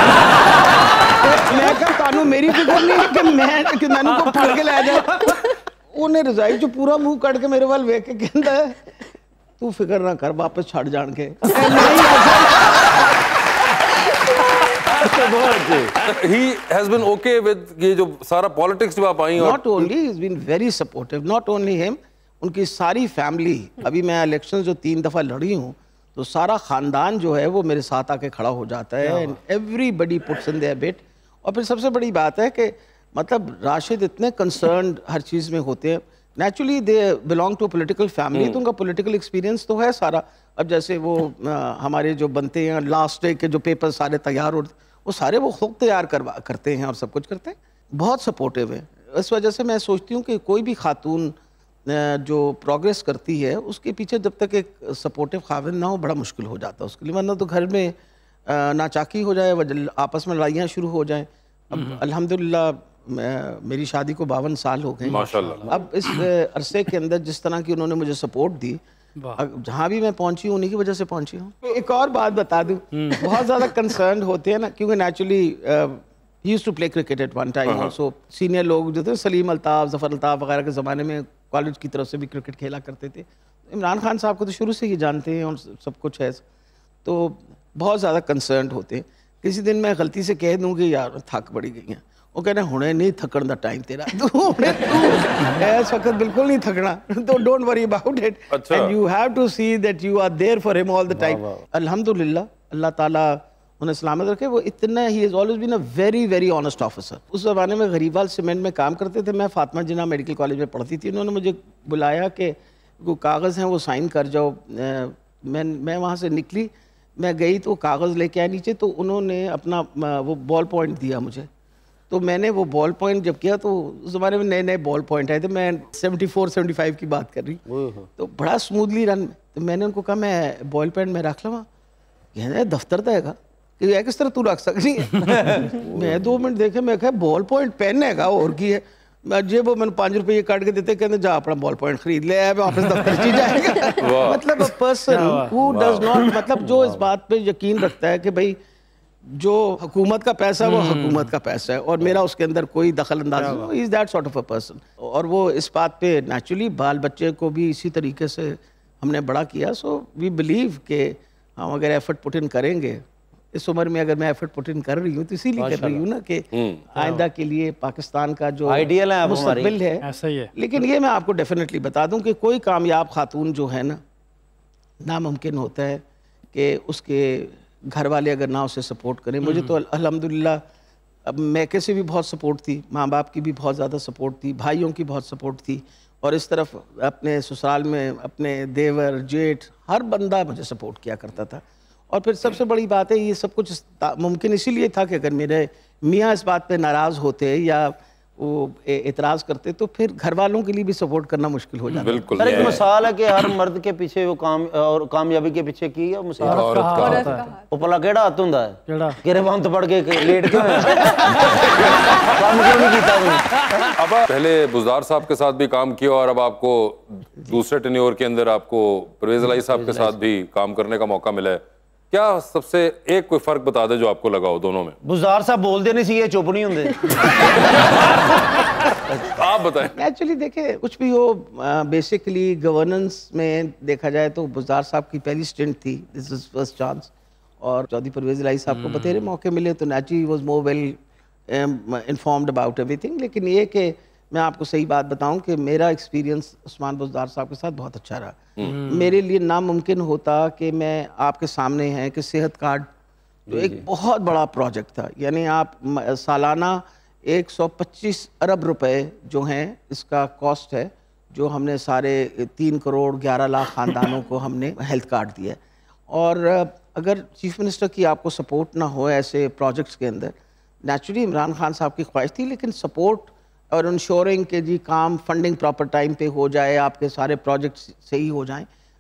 मैं कहा ਤੁਹਾਨੂੰ मेरी फिक्र नहीं कि मैं कि मैनू को फड़ के लै जाए। उन्हें रजाई चो पूरा मुंह कट के मेरे वाल वेख के कहता है तू फिक्र ना कर वापस छड़ जान के। He has been okay with ये जो सारा पॉलिटिक्स में आप आई और Not only he's been very supportive, not only him, उनकी सारी फैमिली। अभी मैं इलेक्शन जो तीन दफा लड़ी हूँ तो सारा खानदान जो है वो मेरे साथ आके खड़ा हो जाता है। And everybody puts in their bit. और फिर सबसे बड़ी बात है कि मतलब राशिद इतने कंसर्न्ड हर चीज़ में होते हैं। Naturally they belong to political family, तो उनका पॉलिटिकल एक्सपीरियंस तो है सारा। अब जैसे वो आ, हमारे जो बनते हैं लास्ट डे के जो पेपर सारे तैयार होते वो सारे वो खुद तैयार करवा करते हैं और सब कुछ करते हैं। बहुत सपोर्टिव है। इस वजह से मैं सोचती हूँ कि कोई भी खातून जो प्रोग्रेस करती है उसके पीछे जब तक एक सपोर्टिव खाविन ना हो बड़ा मुश्किल हो जाता है उसके लिए। वरना तो घर में नाचाकी हो जाए, आपस में लड़ाइयाँ शुरू हो जाएं। अब अल्हम्दुलिल्लाह मेरी शादी को बावन साल हो गए माशाल्लाह। अब इस अरसे के अंदर जिस तरह की उन्होंने मुझे सपोर्ट दी, जहाँ भी मैं पहुंची हूँ उन्हीं की वजह से पहुंची हूँ। एक और बात बता दूँ, बहुत ज़्यादा कंसर्न होते हैं ना, क्योंकि naturally he used to play cricket at one time also. Senior लोग जो थे सलीम अल्ताफ़, ज़फ़र अल्ताफ़ वगैरह के ज़माने में कॉलेज की तरफ से भी क्रिकेट खेला करते थे। इमरान खान साहब को तो शुरू से ही जानते हैं और सब कुछ है, तो बहुत ज़्यादा कंसर्न होते हैं। किसी दिन मैं गलती से कह दूँ कि यार थक बड़ी गई हैं, वो कहना हुणे नहीं थकन दा टाइम तेरा, इस वक्त बिल्कुल नहीं थकना, तो don't worry about it and you have to see that you are there for him all the time. अल्हम्दुलिल्लाह अल्लाह ताला उन्हें सलामत रखे। वो इतना ही is always been a very very honest officer. उस ज़माने में गरीबाल सीमेंट में काम करते थे, मैं फातिमा जिन्ना मेडिकल कॉलेज में पढ़ती थी। उन्होंने मुझे बुलाया कि वो कागज़ हैं वो साइन कर जाओ। मैं मैं वहाँ से निकली, मैं गई तो कागज़ लेके आया नीचे, तो उन्होंने अपना वो बॉल पॉइंट दिया मुझे। तो मैंने वो बॉल पॉइंट जब किया तो उस ज़माने में नए नए बॉल पॉइंट आए थे, मैं सेवेंटी फोर सेवेंटी फाइव की बात कर रही, तो बड़ा स्मूथली रन। तो मैंने उनको कहा मैं बॉल पॉइंट में रख लवा, कहना दफ्तर तो हैगा कि किस तरह तू रख सकती है। मैं दो मिनट देखे, मैं कहा बॉल पॉइंट पेन हैगा और की है। मैं जे वो मैंने पाँच रुपये काट के देते, कहते जा अपना बॉल पॉइंट खरीद ले, वापस दफ्तर ही जाएगा। मतलब a person who does not, मतलब जो इस बात पे यकीन रखता है कि भाई जो हुकूमत का पैसा है वो हुकूमत का पैसा है और मेरा उसके अंदर कोई दखल अंदाजी, is that sort of a person. और वो इस बात पे नेचुरली बाल बच्चे को भी इसी तरीके से हमने बड़ा किया। सो वी बिलीव कि हम अगर एफर्ट पुट इन करेंगे, इस उम्र में अगर मैं एफर्ट पुट इन कर रही हूँ तो इसीलिए कर रही हूँ ना कि आइंदा के लिए पाकिस्तान का जो आइडियल है मुस्तकबिल है ऐसा ही है। लेकिन ये मैं आपको डेफिनेटली बता दूं कि कोई कामयाब खातून जो है ना, नामुमकिन होता है कि उसके घर वाले अगर ना उसे सपोर्ट करें। मुझे तो अल्हम्दुलिल्लाह अब मैके से भी बहुत सपोर्ट थी, माँ बाप की भी बहुत ज़्यादा सपोर्ट थी, भाइयों की बहुत सपोर्ट थी, और इस तरफ अपने ससुराल में अपने देवर जेठ हर बंदा मुझे सपोर्ट किया करता था। और फिर सबसे बड़ी बात है ये सब कुछ मुमकिन इसीलिए था कि अगर मेरे मियाँ इस बात पे नाराज़ होते या वो एतराज़ करते तो फिर घर वालों के लिए भी सपोर्ट करना मुश्किल हो जाता। बिल्कुल सर एक मिसाल है कि हर मर्द के पीछे वो काम और कामयाबी के पीछे की है मिसाल औरत का हाथ होता है। वो भला केड़ा हाथ हुंदा है केड़ा केरे बांध पड़ के लेट क्यों है काम क्यों नहीं कीता तूने। अब पहले बुज़दार साहब के साथ भी काम किया और अब आपको दूसरे टेन्योर के अंदर आपको परवेज़ इलाही साहब के साथ भी काम करने का मौका मिला है। क्या सबसे एक कोई फर्क बता दे जो आपको लगा हो दोनों में? बुज़दार साहब बोलते नहीं सी ये चुप नहीं होंगे। आप बताएं। एक्चुअली देखे कुछ भी हो, बेसिकली गवर्नेंस में देखा जाए तो बुज़दार साहब की पहली स्टिंट थी, दिस इज फर्स्ट चांस, और चौधरी परवेज़ इलाही साहब को बतेरे मौके मिले तो naturally was more well informed about everything. लेकिन ये कि मैं आपको सही बात बताऊं कि मेरा एक्सपीरियंस उस्मान बुज़दार साहब के साथ बहुत अच्छा रहा। मेरे लिए नामुमकिन होता कि मैं आपके सामने हैं कि सेहत कार्ड जो एक बहुत बड़ा प्रोजेक्ट था, यानी आप सालाना एक सौ पच्चीस अरब रुपए जो हैं इसका कॉस्ट है, जो हमने सारे तीन करोड़ ग्यारह लाख ख़ानदानों को हमने हेल्थ कार्ड दिया। और अगर चीफ मिनिस्टर की आपको सपोर्ट ना हो ऐसे प्रोजेक्ट्स के अंदर, नेचुरली इमरान खान साहब की ख्वाहिश थी, लेकिन सपोर्ट और इंश्योरिंग के जी काम फंडिंग प्रॉपर टाइम पे हो जाए, आपके सारे प्रोजेक्ट्स सही हो जाएं,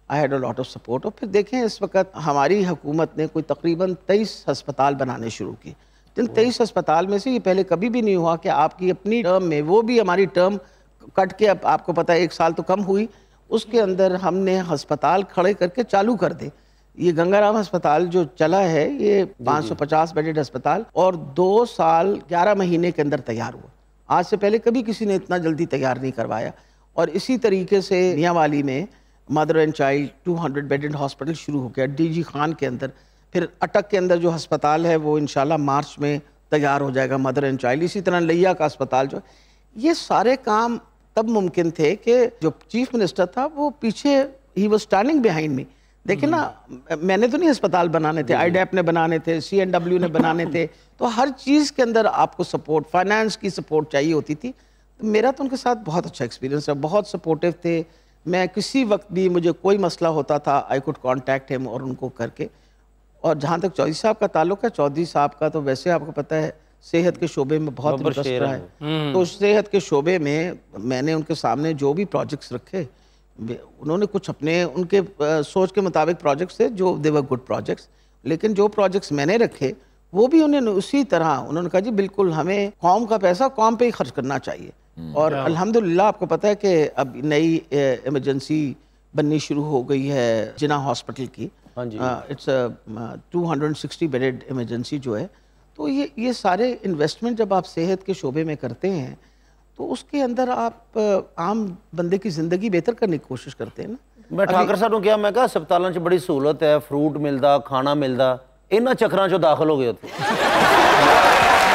I had a lot of support. और फिर देखें इस वक्त हमारी हुकूमत ने कोई तकरीबन तेईस अस्पताल बनाने शुरू की। जिन तेईस अस्पताल में से ये पहले कभी भी नहीं हुआ कि आपकी अपनी टर्म में, वो भी हमारी टर्म कट के, अब आपको पता है एक साल तो कम हुई, उसके अंदर हमने अस्पताल खड़े करके चालू कर दे। ये गंगाराम अस्पताल जो चला है ये पाँच सौ पचास बेडेड अस्पताल, और दो साल ग्यारह महीने के अंदर तैयार हुआ। आज से पहले कभी किसी ने इतना जल्दी तैयार नहीं करवाया। और इसी तरीके से मियांवाली में mother and child two hundred bedded hospital शुरू हो गया डी जी खान के अंदर। फिर अटक के अंदर जो अस्पताल है वो इंशाल्लाह मार्च में तैयार हो जाएगा, मदर एंड चाइल्ड। इसी तरह लिया का अस्पताल जो, ये सारे काम तब मुमकिन थे कि जो चीफ मिनिस्टर था वो पीछे, he was standing behind me. देखिए ना, मैंने तो नहीं अस्पताल बनाने थे, आई डैप ने बनाने थे, सी एन डब्ल्यू ने बनाने थे, तो हर चीज़ के अंदर आपको सपोर्ट, फाइनेंस की सपोर्ट चाहिए होती थी। तो मेरा तो उनके साथ बहुत अच्छा एक्सपीरियंस है, बहुत सपोर्टिव थे। मैं किसी वक्त भी मुझे कोई मसला होता था, आई कुड कॉन्टैक्ट हिम और उनको करके। और जहाँ तक चौधरी साहब का ताल्लुक है, चौधरी साहब का तो वैसे आपको पता है सेहत के शोबे में बहुत इंटरेस्ट रहा है। तो सेहत के शोबे में मैंने उनके सामने जो भी प्रोजेक्ट्स रखे, उन्होंने कुछ अपने उनके आ, सोच के मुताबिक प्रोजेक्ट्स थे जो दे वर गुड प्रोजेक्ट्स, लेकिन जो प्रोजेक्ट्स मैंने रखे वो भी उन्होंने उसी तरह उन्होंने कहा जी बिल्कुल हमें कौम का पैसा कौम पे ही खर्च करना चाहिए। और अल्हम्दुलिल्लाह आपको पता है कि अब नई इमरजेंसी बननी शुरू हो गई है जिना हॉस्पिटल की। It's two hundred sixty bedded emergency जो है। तो ये ये सारे इन्वेस्टमेंट जब आप सेहत के शोबे में करते हैं तो उसके अंदर आप आम बंदे की ज़िंदगी बेहतर करने की कोशिश करते हैं ना। मैं ठाकर साहब को क्या मैं कहा अस्पतालों च बड़ी सहूलत है, फ्रूट मिलता, खाना मिलता, इन्हां चक्रां चों दाखिल हो गए उत्थे।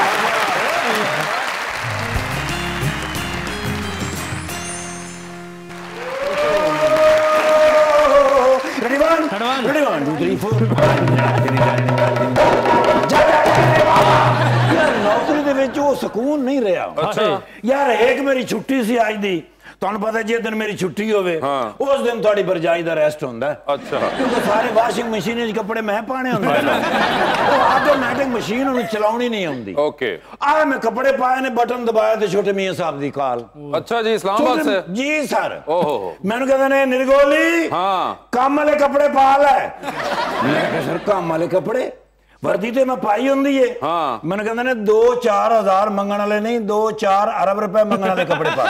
नौकरी दे विच वो सुकून नहीं रहा। अच्छा यार, एक मेरी छुट्टी सी अज दी, तुहानू पता जिस दिन मेरी छुट्टी होवे उस दिन थोड़ी भरजाई दा रेस्ट होंदा है। अच्छा, क्योंकि सारे वाशिंग मशीन च कपड़े मैं पाने होंदे ने, वो ऑटोमैटिक मशीन उन्हें चलाउणी नहीं आउंदी। ओके, आ मैं कपड़े पाए ने, बटन दबाया ते छोटे मियां साहब दी कॉल। अच्छा जी, इस्लामाबाद से? जी सर। ओहो, मैनू कहंदे ने निर्गोली हां काम वाले कपड़े पा ले। मैं कहा सर काम वाले कपड़े, वर्दी तो मैं पाई होंगी है। हाँ। मैंने कहते ने दो चार हजार मंगण वाले नहीं, दो चार अरब रुपए मंगण वाले कपड़े पा।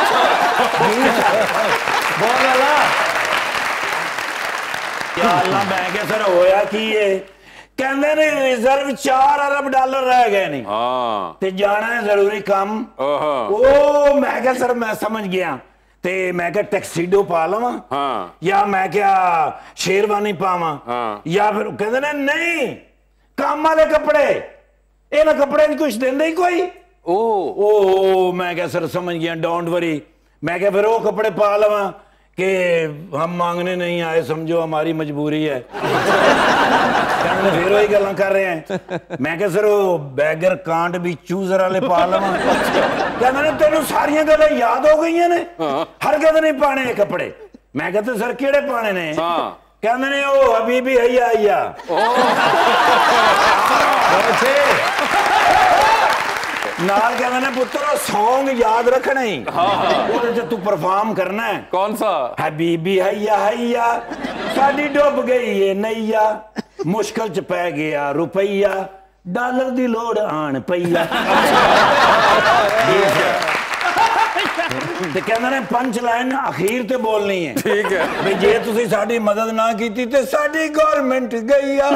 बहुत गला या अल्लाह, मैं क्या सर होया की है, कहते ने रिजर्व चार अरब डॉलर रह गए नहीं। हाँ। ते जाना है जरूरी काम। ओ मैं क्या सर मैं समझ गया, ते मैं क्या टैक्सीडो पा लवा। हाँ। या मैं क्या शेरवानी पावा। हाँ। या फिर कहते ने नहीं काम वाले कपड़े, इन्हें कपड़े कुछ देंदे ही कोई। ओ ओ मैं क्या सर समझ गया, डोंट वरी। मैं क्या फिर वो कपड़े पा लवा कि हम मांगने नहीं आए, समझो हमारी मजबूरी है। फिर वही गल्लां कर रहे हैं। मैं क्या सर वो बैगर कांट भी चूजर वाले पा लवा। कहते तेन सारिया गल्लां याद हो गई ने, हर कहते नहीं पाने कपड़े। मैं कहते सर केड़े पाने ने? कहते ने ओ अभी भी हैया हैया। नाल कहते ने पुत्र सॉन्ग याद रखना ही, वो तू परफॉर्म करना है। कौन सा? हबीबी हैया हैया, साडी डुब गई है नैया, मुश्किल च पै गया रुपैया, डॉलर दी लोड़ आन पैया। ते कहंदे ने पंच लाइन अखीर ते बोलनी है। ठीक है भाई, जे तुसी साडी मदद ना कीती ते साडी गवर्नमेंट गई आ।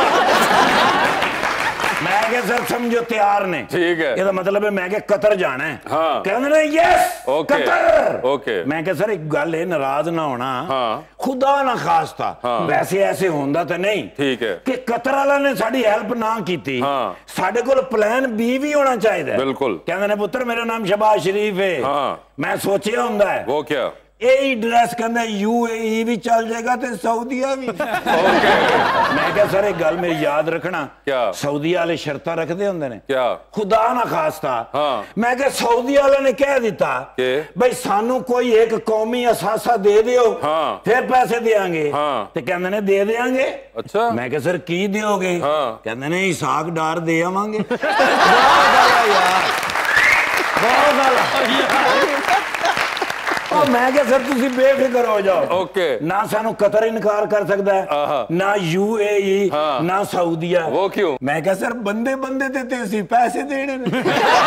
मैं क्या सर समझो तैयार ने। ठीक है, ये मतलब है मैं क्या कतर जाना है। हाँ। कहंदे ने यस कतर। ओके, मैं क्या सर एक गल है, नाराज ना होना। हाँ। खुदा ना खास्ता। हाँ। वैसे ऐसे होंदा तो नहीं। ठीक है, कि कतर वाला ने साडी हेल्प ना कीती। हाँ। साडे कोल प्लान बी भी होना चाहिए। बिल्कुल। कहंदे ने पुत्र मेरा नाम शहबाज शरीफ है। हाँ। मैं सोचिया हुंदा है। वो क्या? यही ड्रेस कहते यूएई भी चल जाएगा ते सऊदीया भी। मैं क्या सर एक गल मेरी याद रखना, क्या सऊदी वाले शर्तां रखते होंगे ने? क्या? खुदा ना खास्ता। हाँ। मैं क्या सऊदी वाले ने कह दिता भाई सानू कोई एक कौमी असासा दे दियो। हाँ। फिर पैसे देंगे। हाँ। ते कहंदे ने दे देंगे। अच्छा। मैं क्या सर की दोगे? हाँ। कहंदे ने हिसाब डार दे आवांगे। बहुत ਉਹ ਮੈਂ ਕਿਹਾ ਸਰ ਤੁਸੀਂ ਬੇਫਿਕਰ ਹੋ ਜਾਓ। ओके ना सानू कतर इनकार कर सकता है, ना यूएई, ना सऊदीया। वो क्यों? मैं क्या सर बंदे बंदे देते सी पैसे देने ने।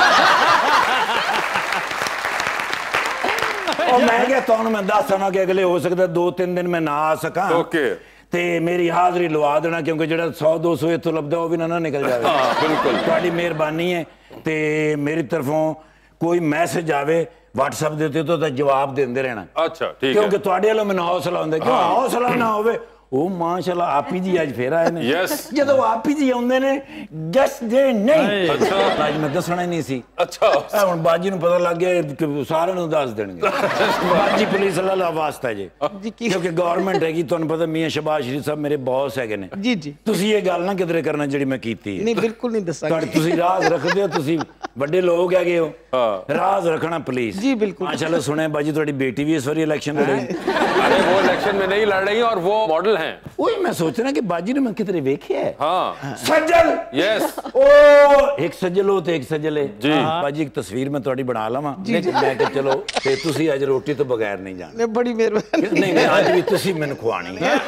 और मैं क्या तो मैं दस आना कि अगले हो सकता दो तीन दिन मैं ना आ सका। ओके ते मेरी हाजरी लवा देना, क्योंकि जो सौ दो सौ इतों लभदा वो भी ना ना निकल जाए। हाँ, बिल्कुल तुहाडी मेहरबानी है। ते मेरी तरफों कोई मैसेज आवे व्हाट्सएप देते तो, तो जवाब देंदे रहना। अच्छा ठीक है, क्योंकि तुहाडे वालों मैनूं हौसला हुंदा, क्यों हौसला ना होवे ਉਹ ਮਾਸ਼ਾਅੱਲਾ ਆਪੀ ਜੀ ਅੱਜ ਫੇਰ ਆਏ ਨੇ। यस ਜਦੋਂ ਆਪੀ ਜੀ ਆਉਂਦੇ ਨੇ ਗੈਸਟ ਦੇ ਨਹੀਂ। ਅੱਛਾ ਅੱਜ ਮੈਂ ਦੱਸਣਾ ਹੀ ਨਹੀਂ ਸੀ। अच्छा ਹੁਣ ਬਾਜੀ ਨੂੰ ਪਤਾ ਲੱਗ ਗਿਆ ਕਿ ਸਾਰਿਆਂ ਨੂੰ ਦੱਸ ਦੇਣਗੇ। ਬਾਜੀ ਪੁਲਿਸ ਵਾਲਾ ਵਾਸਤਾ ਜੀ, ਕਿਉਂਕਿ ਗਵਰਨਮੈਂਟ ਹੈਗੀ, ਤੁਹਾਨੂੰ ਪਤਾ ਮੀਆਂ ਸ਼ਬਾਜ਼ ਸ਼ਰੀਫ ਸਾਹਿਬ ਮੇਰੇ ਬੌਸ ਹੈਗੇ ਨੇ। जी जी ਤੁਸੀਂ ਇਹ ਗੱਲ ਨਾ ਕਿਧਰੇ ਕਰਨਾ ਜਿਹੜੀ ਮੈਂ ਕੀਤੀ ਹੈ। नहीं बिल्कुल नहीं दसा ਤੁਹਾਡੇ ਤੁਸੀਂ ਰਾਜ਼ ਰੱਖਦੇ ਹੋ, ਤੁਸੀਂ ਵੱਡੇ ਲੋਕ ਹੈਗੇ ਹੋ, ਰਾਜ਼ ਰੱਖਣਾ ਪਲੀਜ਼। जी बिल्कुल। माशाल्लाह सुने बाजी ਤੁਹਾਡੀ बेटी भी इस बार इलेक्शन लड़ रही। अरे वो इलेक्शन में नहीं लड़ रही और वो मॉडल हैं। वही मैं सोच रहा कि बाजी ने मैं कितने वेखे है। हाँ सज्जल यस ओ एक सज्जल हो ते एक सज्जल है जी। बाजी एक तस्वीर मैं थोड़ी बना लवां, लेकिन मैं कि चलो ते तुसी अज रोटी तो बगैर नहीं जाना। नहीं बड़ी मेहरबानी। नहीं नहीं आज भी तुसी मैनूं खुआनी है।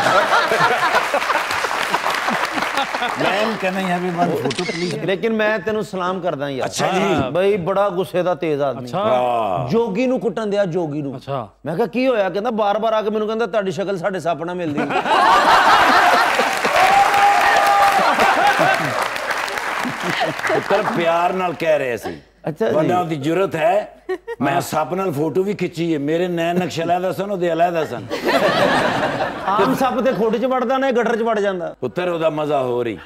मैं कहना है भी मन फोटो प्लीज। लेकिन मैं तेनू सलाम करदा यार। अच्छा जी बई बड़ा गुस्से दा तेज आदमी। अच्छा जोगी नू कुटन दिया, जोगी नू। अच्छा मैं कहा की होया? कहंदा बार बार आके मैनू कहंदा तुहाडी शक्ल साडे सप नाल मिलदी। पुत्र प्यार नाल कह रहे सी। अच्छा वरना दी जरूरत है। मैं सप नाल फोटो भी खिंची है, मेरे नैन नक्शे अलहदा सन, ओदे अलहदा सन। आम सप ते खोड च वड़दा ने गटर च वड़ जांदा। पुत्र ओदा मजा हो रही।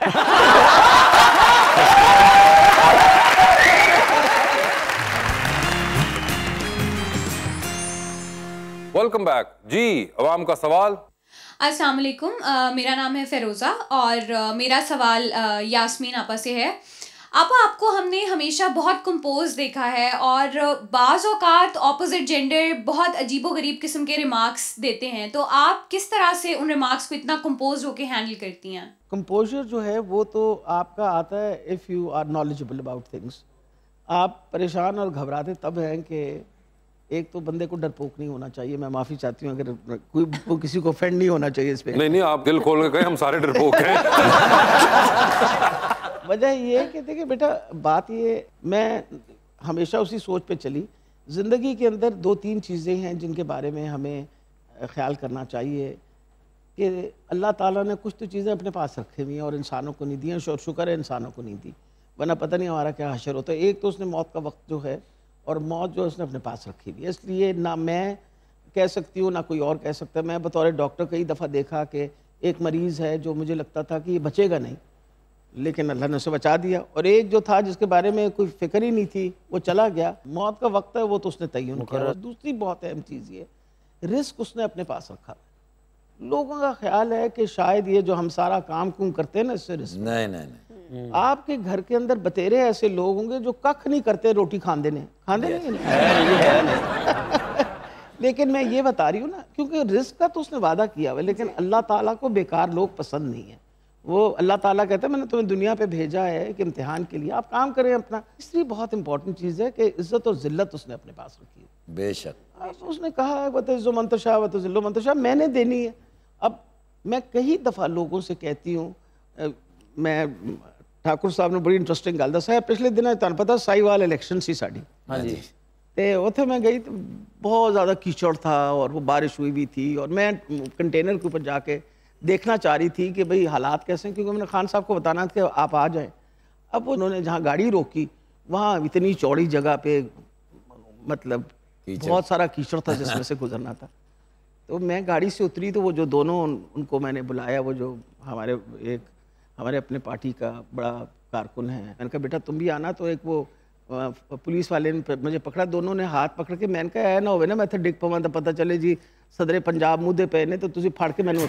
वेलकम बैक जी। अवाम का सवाल। अस्सलाम वालेकुम, अ, मेरा नाम है फ़ेरोज़ा और अ, मेरा सवाल अ, यास्मीन आपा से है। आपा, आपको हमने हमेशा बहुत कंपोज देखा है और बाज़ औक़ात ऑपोजिट जेंडर बहुत अजीबोगरीब किस्म के रिमार्क्स देते हैं, तो आप किस तरह से उन रिमार्क्स को इतना कंपोज होकर हैंडल करती हैं? कंपोजर जो है वो तो आपका आता है if you are knowledgeable about things. आप परेशान और घबराते तब हैं कि एक तो बंदे को डरपोक नहीं होना चाहिए। मैं माफ़ी चाहती हूँ अगर कोई वो किसी को ऑफेंड नहीं होना चाहिए इस पे। नहीं नहीं आप दिल खोल के कहें, हम सारे डरपोक हैं। वजह ये है कि देखिए बेटा, बात ये मैं हमेशा उसी सोच पे चली। ज़िंदगी के अंदर दो तीन चीज़ें हैं जिनके बारे में हमें ख्याल करना चाहिए कि अल्लाह ताला ने कुछ तो चीज़ें अपने पास रखी हुई हैं और इंसानों को नहीं दी हैं। और शुक्र है इंसानों को नहीं दी, वरना पता नहीं हमारा क्या हशर होता है। एक तो उसने मौत का वक्त जो है और मौत जो उसने अपने पास रखी हुई है, इसलिए ना मैं कह सकती हूँ ना कोई और कह सकता है। मैं बतौर डॉक्टर कई दफ़ा देखा कि एक मरीज़ है जो मुझे लगता था कि ये बचेगा नहीं, लेकिन अल्लाह ने उसे बचा दिया। और एक जो था जिसके बारे में कोई फिक्र ही नहीं थी, वो चला गया। मौत का वक्त है वो तो उसने तय्युन किया। दूसरी बहुत अहम चीज़ ये, रिस्क उसने अपने पास रखा। लोगों का ख्याल है कि शायद ये जो हम सारा काम कुम करते हैं ना, इससे रिस्क नहीं नहीं नहीं। आपके घर के अंदर बतेरे ऐसे लोग होंगे जो कख नहीं करते, रोटी खांदे नहीं खांदे नहीं। लेकिन मैं ये बता रही हूँ ना, क्योंकि रिस्क का तो उसने वादा किया हुआ, लेकिन अल्लाह ताला को बेकार लोग पसंद नहीं है। वो अल्लाह ताला कहता है मैंने तुम्हें दुनिया पे भेजा है कि इम्तिहान के लिए आप काम करें अपना। इसलिए बहुत इंपॉर्टेंट चीज़ है कि इज्जत और जिल्लत उसने अपने पास रखी है। बेशक उसने कहा है वतइज़्ज़ु मन तशा वतुज़िल्लु मन तशा, मैंने देनी है। अब मैं कई दफ़ा लोगों से कहती हूँ, मैं ठाकुर साहब ने बड़ी इंटरेस्टिंग गल दसा है। पिछले दिन तुहानू पता साहिवाल इलेक्शन सी साड़ी। हाँ जी। तो उत्थे मैं गई तो बहुत ज़्यादा कीचड़ था और वो बारिश हुई भी थी और मैं कंटेनर के ऊपर जाके देखना चाह रही थी कि भाई हालात कैसे हैं, क्योंकि मैंने खान साहब को बताना था कि आप आ जाएं। अब उन्होंने जहाँ गाड़ी रोकी वहाँ इतनी चौड़ी जगह पे मतलब बहुत सारा कीचड़ था जिसमें से गुजरना था। तो मैं गाड़ी से उतरी तो वो जो दोनों उन, उनको मैंने बुलाया, वो जो हमारे एक हमारे अपने पार्टी का बड़ा कारकुन है, मैंने कहा बेटा तुम भी आना। तो एक वो पुलिस वाले ने मुझे पकड़ा, दोनों ने हाथ पकड़ के, मैंने कहा ऐ ना होवे ना मैं थे डिग पवा तो पता चले जी सदरे पंजाब मुद्दे पे ने तो तुझे फाड़ के मैंने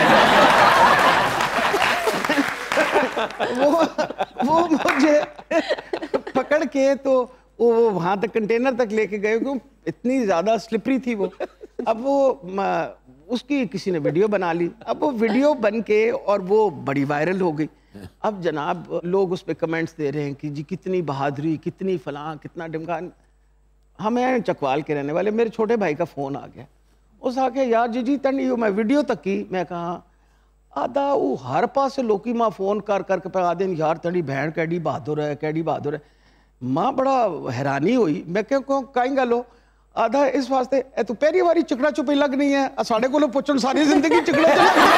वो वो मुझे पकड़ के तो वो वहाँ तक कंटेनर तक लेके गए, क्यों इतनी ज़्यादा स्लिपरी थी वो। अब वो उसकी किसी ने वीडियो बना ली, अब वो वीडियो बन के और वो बड़ी वायरल हो गई। अब जनाब लोग उस पर कमेंट्स दे रहे हैं कि जी कितनी बहादुरी, कितनी फलां, कितना डिमकान। हम हैं चकवाल के रहने वाले, मेरे छोटे भाई का फ़ोन आ गया, उस आके यार जी जी तंडी मैं वीडियो तक की, मैं कहा आदा वो हर पास लोकी माँ फ़ोन कर करके पे आदे यार तंडी बहन कैडी बहादुर है कैडी बहादुर है। माँ बड़ा हैरानी हुई, मैं क्यों क्यों कहीं गलो आधा इस वास्ते ए तू पहली बारी चिकड़ा चुपी लग नहीं है साढ़े को पुछन सारी जिंदगी चिकड़ा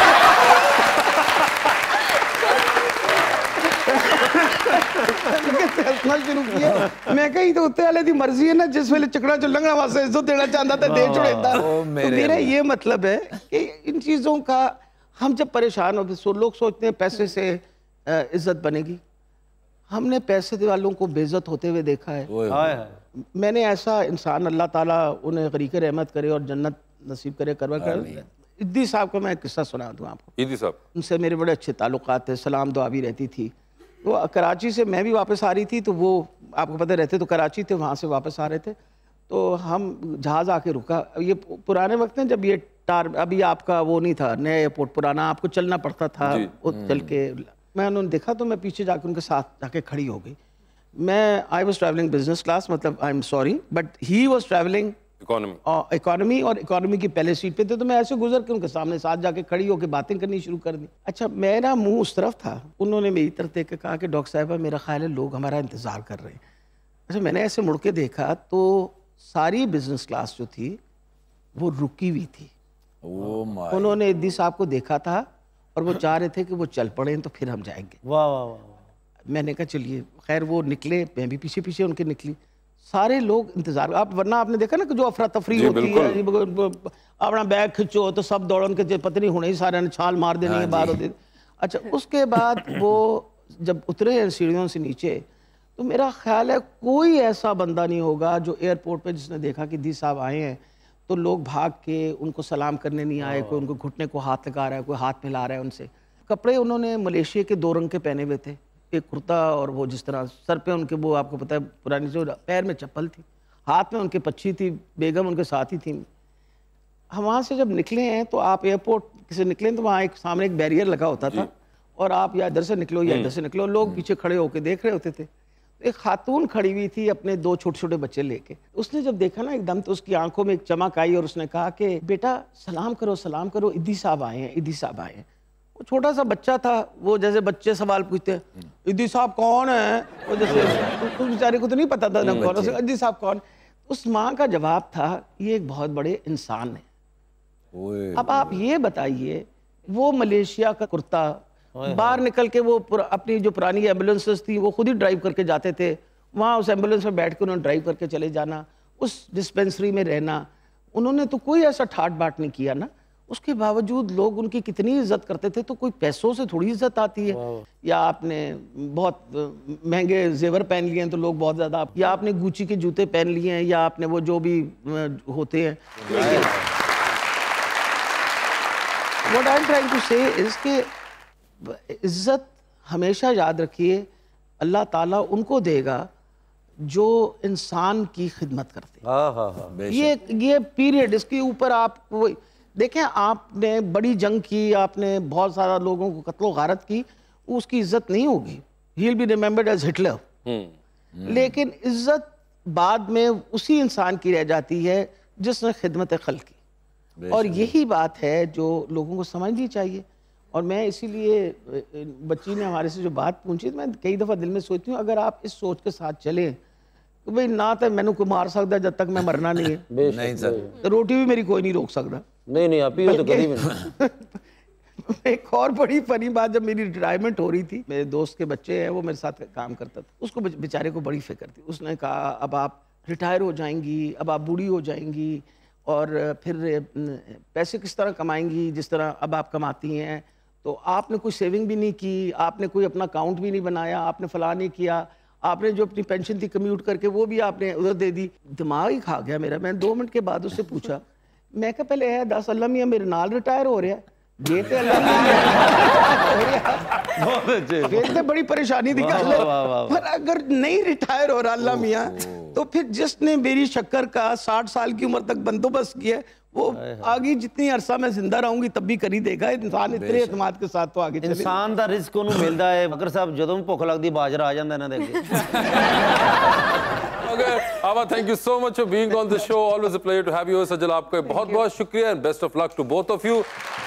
शुरू किया। मैं कही तो उत्ते वाले दी मर्जी है ना, जिस वेले चिकड़ा चो लंघना वास्ते इज्जत देना चाहता था दे छुड़ेता। तो मेरा ये मतलब है कि इन चीज़ों का हम जब परेशान होते सो लोग सोचते हैं पैसे से इज्जत बनेगी। हमने पैसे वालों को बेइज्जत होते हुए देखा है। मैंने ऐसा इंसान अल्लाह ताला उन्हें गरीक रहमत करे और जन्नत नसीब करे करवा कर। इद्दी साहब का मैं किस्सा सुना दूँ आपको। इद्दी साहब उनसे मेरे बड़े अच्छे ताल्लुकात थे, सलाम दुआ भी रहती थी। वो कराची से मैं भी वापस आ रही थी, तो वो आपको पता रहते तो कराची थे, वहाँ से वापस आ रहे थे, तो हम जहाज़ आके रुका। ये पुराने वक्त में जब ये टार अभी आपका वो नहीं था नया एयरपोर्ट पुराना, आपको चलना पड़ता था चल के। मैं उन्होंने देखा तो मैं पीछे जाके उनके साथ जाके खड़ी हो गई। मैं I was travelling business class, मतलब I am sorry but he was travelling economy economy और इकोनॉमी की पहले सीट पे थे। तो मैं ऐसे गुजर के उनके सामने साथ जाके खड़ी होकर बातें करनी शुरू कर दी। अच्छा मेरा मुंह उस तरफ था, उन्होंने मेरी तरफ देख के कहा कि डॉक्टर साहबा मेरा ख्याल है लोग हमारा इंतज़ार कर रहे हैं। अच्छा मैंने ऐसे मुड़ के देखा तो सारी बिजनेस क्लास जो थी वो रुकी हुई थी। oh उन्होंने इद्दी साहब को देखा था और वो चाह रहे थे कि वो चल पड़े तो फिर हम जाएंगे। वाह वाह वाह। मैंने कहा चलिए, खैर वो निकले, मैं भी पीछे पीछे उनके निकली। सारे लोग इंतजार, आप वरना आपने देखा ना कि जो अफरा तफरी होती है, अपना बैग खिंचो तो सब दौड़न के पता नहीं होने ही सारे ने छाल मार देनी है बाहर होती। अच्छा उसके बाद वो जब उतरे हैं सीढ़ियों से नीचे, तो मेरा ख्याल है कोई ऐसा बंदा नहीं होगा जो एयरपोर्ट पे जिसने देखा कि दी साहब आए हैं तो लोग भाग के उनको सलाम करने नहीं आए, कोई उनको घुटने को हाथ लगा रहा है, कोई हाथ मिला रहा है उनसे। कपड़े उन्होंने मलेशिया के दो रंग के पहने हुए थे, एक कुर्ता और वो जिस तरह सर पे उनके वो आपको पता है पुरानी जो पैर में चप्पल थी, हाथ में उनके पच्छी थी, बेगम उनके साथ ही थी। हम वहाँ से जब निकले हैं तो आप एयरपोर्ट से निकले तो वहाँ एक सामने एक बैरियर लगा होता था और आप या इधर से निकलो या इधर से निकलो, लोग पीछे खड़े होकर देख रहे होते थे। एक खातून खड़ी हुई थी अपने दो छोटे छोटे बच्चे लेके। उसने जब देखा ना एकदम तो उसकी आंखों में एक चमक आई और उसने कहा कि बेटा सलाम करो सलाम करो, इद्दी साहब आए हैं, इद्दी साहब आए हैं। वो छोटा सा बच्चा था, वो जैसे बच्चे सवाल पूछते हैं इद्दी साहब कौन है, वो जैसे उस बेचारे को तो नहीं पता था ना कौन, इद्दी साहब कौन। उस माँ का जवाब था ये एक बहुत बड़े इंसान है। अब आप ये बताइए, वो मलेशिया का कुर्ता बाहर निकल के वो अपनी जो पुरानी एम्बुलेंसेस थी वो खुद ही ड्राइव करके जाते थे, वहाँ उस एम्बुलेंस में बैठ के उन्होंने ड्राइव करके चले जाना, उस डिस्पेंसरी में रहना, उन्होंने तो कोई ऐसा ठाट बाट नहीं किया ना। उसके बावजूद लोग उनकी कितनी इज्जत करते थे। तो कोई पैसों से थोड़ी इज्जत आती है, या आपने बहुत महंगे जेवर पहन लिए हैं तो लोग बहुत ज़्यादा, या आपने गुची के जूते पहन लिए हैं, या आपने वो जो भी होते हैं। What I am trying to say is के इज्जत हमेशा याद रखिए अल्लाह ताला उनको देगा जो इंसान की खिदमत करते हैं। हाँ हाँ हाँ। ये ये पीरियड, इसके ऊपर आप देखें, आपने बड़ी जंग की, आपने बहुत सारा लोगों को कत्लो गारत की, उसकी इज्जत नहीं होगी, he will be remembered as Hitler. लेकिन इज्जत बाद में उसी इंसान की रह जाती है जिसने खिदमत खल्क की। और यही बात है जो लोगों को समझनी चाहिए। और मैं इसीलिए, बच्ची ने हमारे से जो बात पूछी, मैं कई दफ़ा दिल में सोचती हूँ अगर आप इस सोच के साथ चलें तो भाई ना तो मैंने कोई मार सकता जब तक मैं मरना नहीं है, नहीं सर, तो रोटी भी मेरी कोई नहीं रोक सकता। नहीं नहीं आप ही तो कभी भी नहीं। एक और बड़ी फनी बात, जब मेरी रिटायरमेंट हो रही थी, मेरे दोस्त के बच्चे हैं, वो मेरे साथ काम करता था, उसको बेचारे को बड़ी फिक्र थी। उसने कहा अब आप रिटायर हो जाएंगी, अब आप बूढ़ी हो जाएंगी, और फिर पैसे किस तरह कमाएंगी जिस तरह अब आप कमाती हैं, तो आपने कोई सेविंग भी नहीं की, आपने कोई अपना अकाउंट भी नहीं बनाया, आपने फलां नहीं किया, आपने जो अपनी पेंशन थी कम्यूट करके वो भी आपने उधर दे दी। दिमाग ही खा गया मेरा। मैंने दो मिनट के बाद उससे पूछा, मैं क्या पहले है दस अल्लाह मियाँ मेरे नाल रिटायर हो रहा है, ये तो अल्लाह बड़ी परेशानी दिखा, पर अगर नहीं रिटायर हो रहा अल्लाह मियाँ तो फिर जिसने मेरी शक्कर का साठ साल की उम्र तक बंदोबस्त किया वो आगे जितनी अरसा मैं जिंदा रहूंगी तब भी कर ही देगा। इंसान इतने एतमाद के साथ तो आगे चले। इंसान दा रिस्क ਉਹਨੂੰ ਮਿਲਦਾ ਹੈ। ਮਗਰ ਸਾਹਿਬ ਜਦੋਂ ਵੀ ਭੁੱਖ ਲੱਗਦੀ ਬਾਜਰਾ ਆ ਜਾਂਦਾ ਇਹਨਾਂ ਦੇ ਅੱਗੇ। Okay, Aba, thank you so much for being on the show. Always a pleasure to have you. Sajal, आपका बहुत बहुत शुक्रिया and best of luck to both of you.